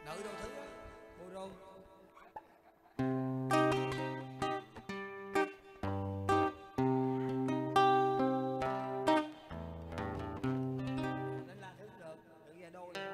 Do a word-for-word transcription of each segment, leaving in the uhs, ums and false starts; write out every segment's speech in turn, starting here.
Nữ đâu thứ á, bolero. Đánh la thứ được, tự ra đôi luôn.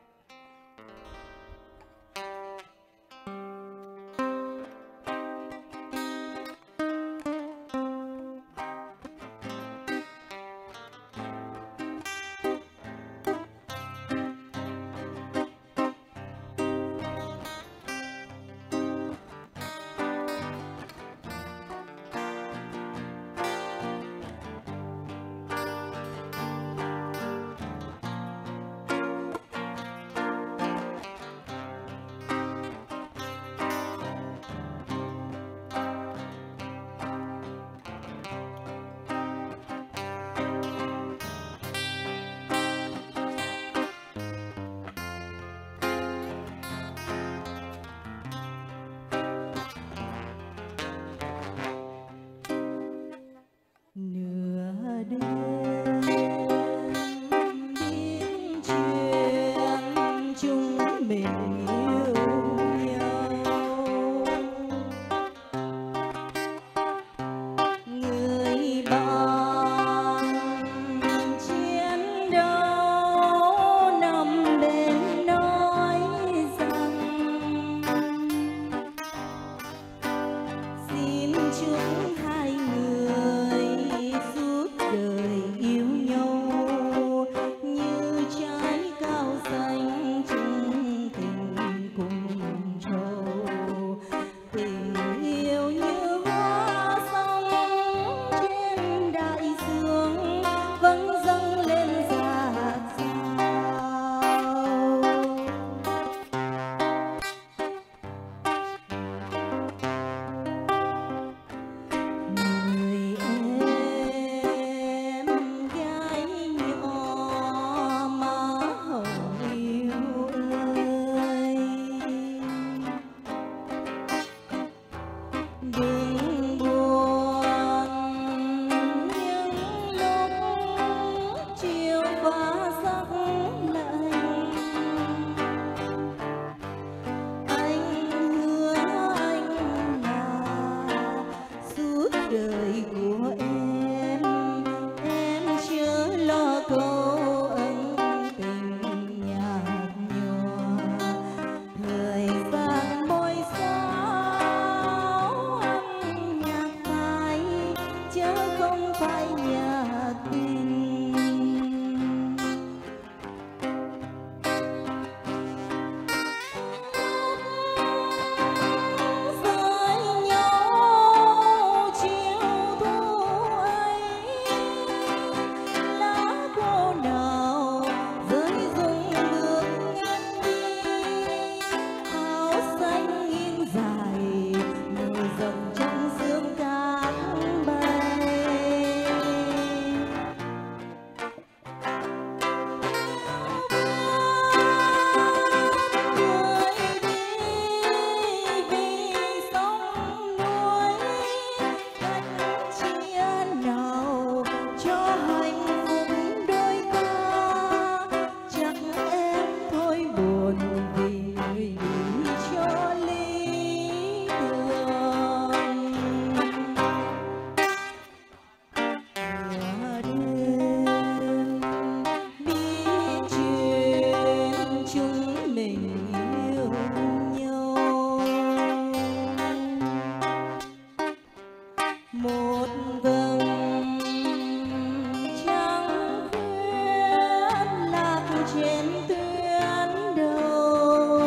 Nửa đêm biết chuyện chúng mình yêu nhau, người bạn chiến đấu nằm bên nói rằng xin chúc hai người suốt đời yêu nhau như trái cao xanh chung tình cùng trầu, tình yêu như hoa sóng trên đại dương vẫn dâng lên dạt dào. Người em gái nhỏ má hồng yêu ơi, đừng buồn những lúc chiều và giấc lạnh. Anh hứa anh là suốt đời của em, em chớ lo câu ân tình nhạt nhòa. Thời gian bôi xóa âm nhạc phai, chớ không phải nhạc tình. Rời nhau chiều thu ấy, lá khô nào rơi rụng bước ngăn đi, áo xanh in dài nở rộng trong sương cát bay. Người đi vì sông núi, cách chia nào cho hạnh phúc đôi ta. Chắc em thôi buồn vì người đi cho lý tưởng. Nửa đêm biết chuyện chúng mình yêu nhau, một vầng trăng khuyết lạc trên tuyến đầu.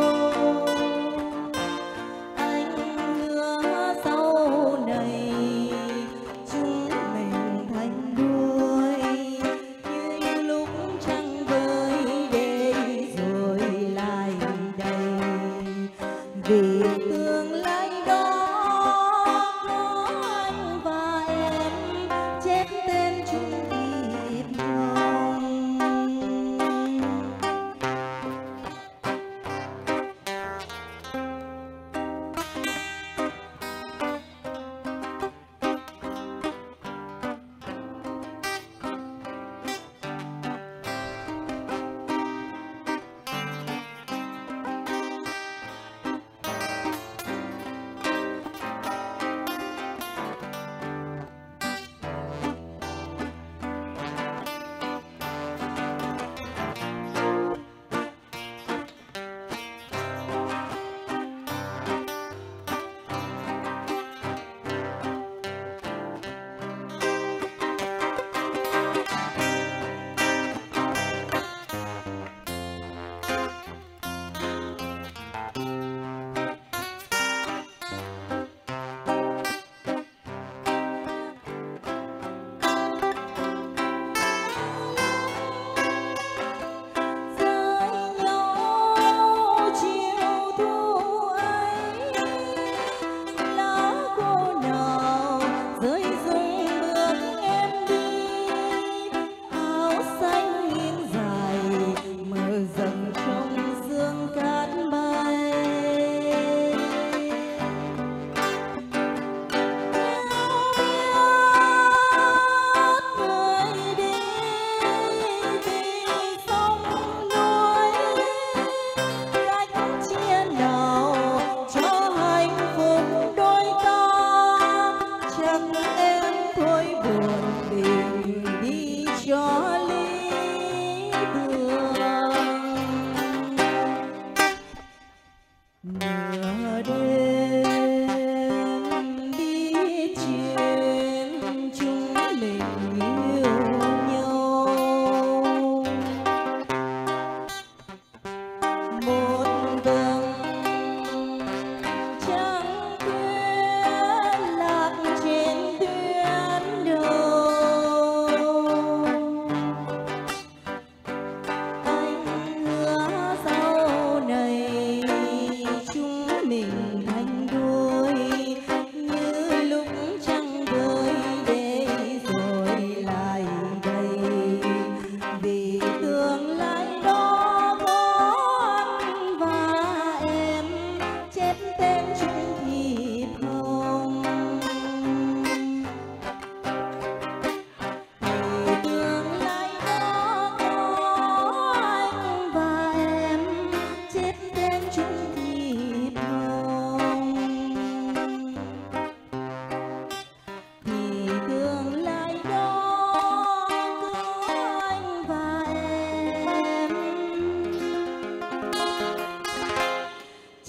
Anh hứa sau này chúng mình thành đôi như lúc trăng với đêm rồi lại đây. Vì tương lai đó có anh và em chép tên chung kiếp hồng.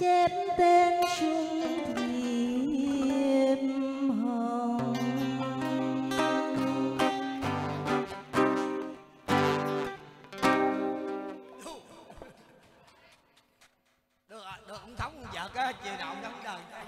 chép tên xuân thiệp hồng. Được rồi, được ông thống vợ á, chiều nào ông thống đời.